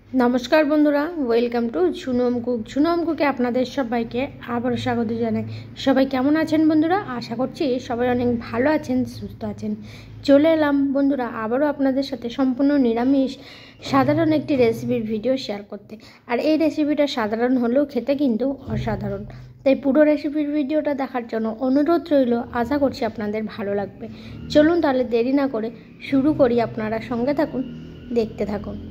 नमस्कार बंधुरा welcome to झुनुम कुके आपनादेर सबाइके आबारो स्वागत जानाई। सबाई केमन आछेन बंधुरा? आशा करछि सबाई अनेक भालो आछेन, सुस्थ आछेन। चले एलाम बंधुरा आबारो आपनादेर साथे सम्पूर्ण निरामिष साधारण एकटी रेसिपिर भिडियो शेयर करते। और এই रेसिपिटा साधारण हलेও खेते किन्तु असाधारण। ताई पुरो रेसिपिर भिडियोटा देखार जोन्नो अनुरोध रइल। आशा करछि आपनादेर भालो लागबे। चलुन ताहले देरी ना करे शुरू करी। आपनारा संगे थाकुन, देखते थाकुन।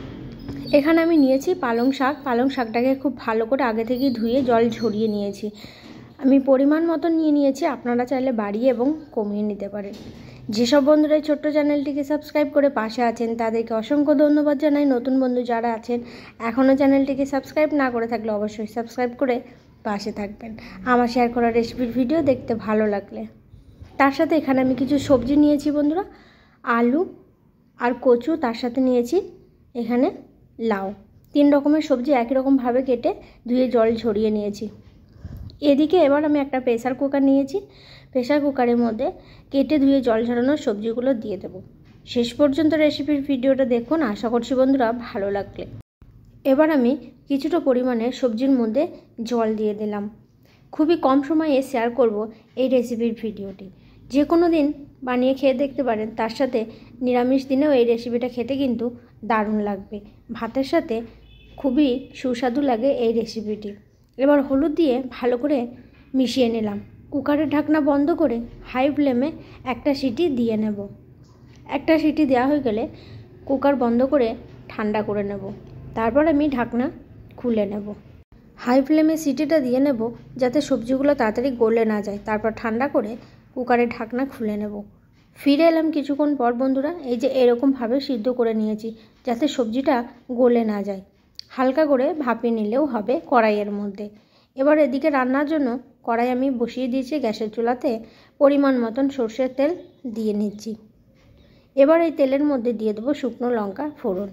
एखाने आमी निয়েছি পালং শাক। পালং শাকটাকে খুব ভালো করে আগে থেকে ধুয়ে জল ঝরিয়ে নিয়েছি। আমি পরিমাণ মতো নিয়েছি, আপনারা চাইলে বাড়িয়ে এবং কমিয়ে নিতে পারেন। যেসব বন্ধুরা এই ছোট্ট চ্যানেলটিকে সাবস্ক্রাইব করে পাশে আছেন তাদেরকে অসংখ্য ধন্যবাদ জানাই। নতুন বন্ধু যারা আছেন এখনও চ্যানেলটিকে সাবস্ক্রাইব না করে থাকলে অবশ্যই সাবস্ক্রাইব করে পাশে থাকবেন আমার শেয়ার করা রেসিপির ভিডিও দেখতে ভালো লাগলে। তার সাথে এখানে আমি কিছু সবজি নিয়েছি বন্ধুরা, আলু আর কচু, তার সাথে নিয়েছি এখানে লাউ। तीन रकमेर सब्जी एक रकम भावे केटे धुए जल झरिए निয়েছি। एदिके एबार आमी एकटा प्रेसार कुकार निয়েছি। प्रेसार कुकारेर मध्य केटे धुए जल झरानो सब्जिगुलो दिए देब। शेष पर्यन्त रेसिपिर भिडियोटा देखुन, आशा करछि बंधुरा भालो लागले। एबार आमी किछुटा परिमाणे सब्जिर मध्य जल दिए दिलाम। खूबই कम समये शेयर करब এই रेसिपिर भिडियोटी। যে কোনো দিন বানিয়ে খেয়ে দেখতে পারেন, তার সাথে নিরামিষ দিনেও এই রেসিপিটা খেতে কিন্তু দারুণ লাগবে। ভাতের সাথে খুবই সুস্বাদু লাগে এই রেসিপিটি। এবার হলুদ দিয়ে ভালো করে মিশিয়ে নিলাম। কুকারের ঢাকনা বন্ধ করে হাই ফ্লেমে একটা সিটি দিয়ে নেব। একটা সিটি দেওয়া হয়ে গেলে কুকার বন্ধ করে ঠান্ডা করে নেব। তারপর আমি ঢাকনা খুলে নেব। হাই ফ্লেমে সিটিটা দিয়ে নেব যাতে সবজিগুলো তাড়াতাড়ি গলে না যায়। তারপর ঠান্ডা করে কুকারের ঢাকনা খুলে নেব। ফিরে এলাম কিছুক্ষণ পর বন্ধুরা। এই যে এরকমভাবে সিদ্ধ করে নিয়েছি যাতে সবজিটা গলে না যায়। হালকা করে ভাপিয়ে নিলেও হবে কড়াইয়ের মধ্যে। এবার এদিকে রান্নার জন্য কড়াই আমি বসিয়ে দিয়েছি গ্যাসের চুলাতে। পরিমাণ মতন সরষের তেল দিয়ে নিচ্ছি। এবার এই তেলের মধ্যে দিয়ে দেবো শুকনো লঙ্কা ফোড়ন।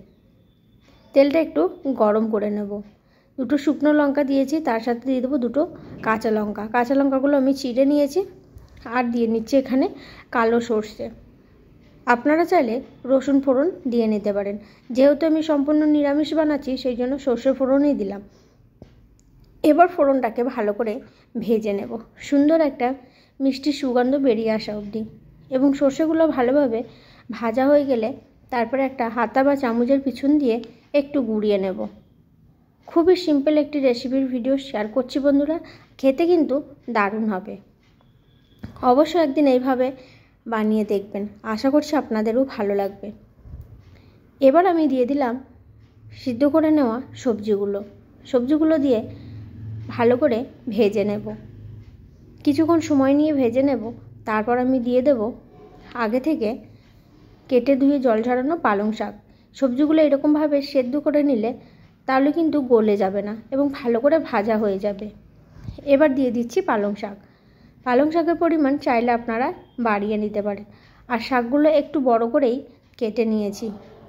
তেলটা একটু গরম করে নেব। দুটো শুকনো লঙ্কা দিয়েছি, তার সাথে দিয়ে দেবো দুটো কাঁচা লঙ্কা। কাঁচা লঙ্কাগুলো আমি চিড়ে নিয়েছি। আর দিয়ে নিচ্ছি এখানে কালো সরষে। আপনারা চাইলে রসুন ফোড়ন দিয়ে নিতে পারেন। যেহেতু আমি সম্পূর্ণ নিরামিষ বানাচ্ছি সেই জন্য সরষে ফোড়নই দিলাম। এবার ফোড়নটাকে ভালো করে ভেজে নেব, সুন্দর একটা মিষ্টি সুগন্ধ বেরিয়ে আসা অবধি। এবং সরষেগুলো ভালোভাবে ভাজা হয়ে গেলে তারপরে একটা হাতা বা চামচের পিছন দিয়ে একটু গুঁড়িয়ে নেব। খুবই সিম্পল একটি রেসিপির ভিডিও শেয়ার করছি বন্ধুরা, খেতে কিন্তু দারুণ হবে। অবশ্যই একদিন এইভাবে বানিয়ে দেখবেন, আশা করছি আপনাদেরও ভালো লাগবে। এবার আমি দিয়ে দিলাম সিদ্ধ করে নেওয়া সবজিগুলো দিয়ে ভালো করে ভেজে নেব। কিছুক্ষণ সময় নিয়ে ভেজে নেব। তারপর আমি দিয়ে দেব আগে থেকে কেটে ধুয়ে জল ঝরানো পালং শাক। সবজিগুলো এরকমভাবে সেদ্ধ করে নিলে তাহলে কিন্তু গলে যাবে না এবং ভালো করে ভাজা হয়ে যাবে। এবার দিয়ে দিচ্ছি পালং শাক। পালং শাকের পরিমাণ চাইলে আপনারা বাড়িয়ে নিতে পারেন। আর শাকগুলো একটু বড় করেই কেটে নিয়েছি।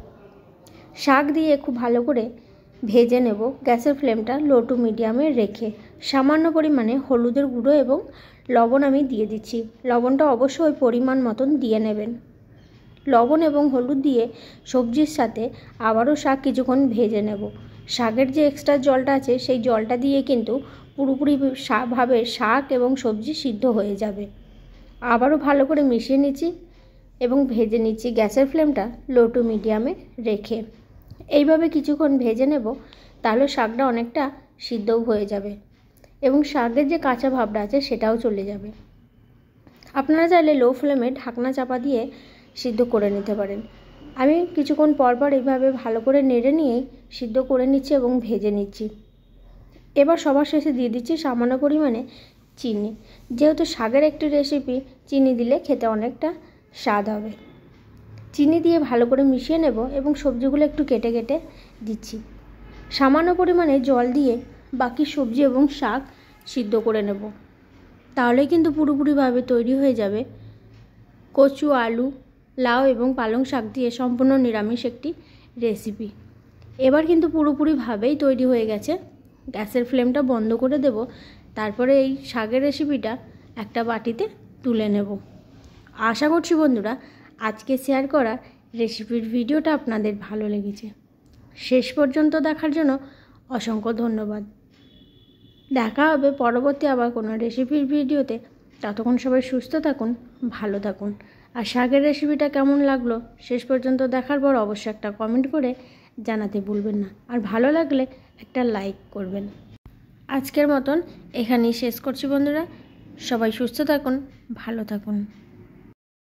শাক দিয়ে খুব ভালো করে ভেজে নেব। গ্যাসের ফ্লেমটা লো টু মিডিয়ামে রেখে সামান্য পরিমাণে হলুদের গুঁড়ো এবং লবণ আমি দিয়ে দিচ্ছি। লবণটা অবশ্যই ওই পরিমাণ মতন দিয়ে নেবেন। লবণ এবং হলুদ দিয়ে সবজির সাথে আবারও শাক কিছুক্ষণ ভেজে নেব। শাকের যে এক্সট্রা জলটা আছে সেই জলটা দিয়ে কিন্তু পুরোপুরিভাবে শাক এবং সবজি সিদ্ধ হয়ে যাবে। আবারও ভালো করে মিশিয়ে নিচ্ছি এবং ভেজে নিচ্ছি গ্যাসের ফ্লেমটা লো টু মিডিয়ামে রেখে। এইভাবে কিছুক্ষণ ভেজে নেব, তাহলে শাকটা অনেকটা সিদ্ধও হয়ে যাবে এবং শাকের যে কাঁচা ভাবটা আছে সেটাও চলে যাবে। আপনারা চাইলে লো ফ্লেমে ঢাকনা চাপা দিয়ে সিদ্ধ করে নিতে পারেন। আমি কিছুক্ষণ পর এইভাবে ভালো করে নেড়ে নিয়েই সিদ্ধ করে নিচ্ছি এবং ভেজে নিচ্ছি। এবার সবার শেষে দিয়ে দিচ্ছি সামান্য পরিমাণে চিনি। যেহেতু শাকের একটি রেসিপি, চিনি দিলে খেতে অনেকটা স্বাদ হবে। চিনি দিয়ে ভালো করে মিশিয়ে নেব এবং সবজিগুলো একটু কেটে কেটে দিচ্ছি। সামান্য পরিমাণে জল দিয়ে বাকি সবজি এবং শাক সিদ্ধ করে নেব। তাহলেই কিন্তু পুরোপুরিভাবে তৈরি হয়ে যাবে কচু, আলু, লাউ এবং পালং শাক দিয়ে সম্পূর্ণ নিরামিষ একটি রেসিপি। এবার কিন্তু পুরোপুরিভাবেই তৈরি হয়ে গেছে। গ্যাসের ফ্লেমটা বন্ধ করে দেব। তারপরে এই শাকের রেসিপিটা একটা বাটিতে তুলে নেব। আশা করছি বন্ধুরা আজকে শেয়ার করা রেসিপির ভিডিওটা আপনাদের ভালো লেগেছে। শেষ পর্যন্ত দেখার জন্য অসংখ্য ধন্যবাদ। দেখা হবে পরবর্তী আবার কোনো রেসিপির ভিডিওতে। ততক্ষণ সবাই সুস্থ থাকুন, ভালো থাকুন। আর শাকের রেসিপিটা কেমন লাগলো শেষ পর্যন্ত দেখার পর অবশ্যই একটা কমেন্ট করে জানাতে ভুলবেন না। আর ভালো লাগলে একটা লাইক করবেন। আজকের মতন এখানেই শেষ করছি বন্ধুরা। সবাই সুস্থ থাকুন, ভালো থাকুন।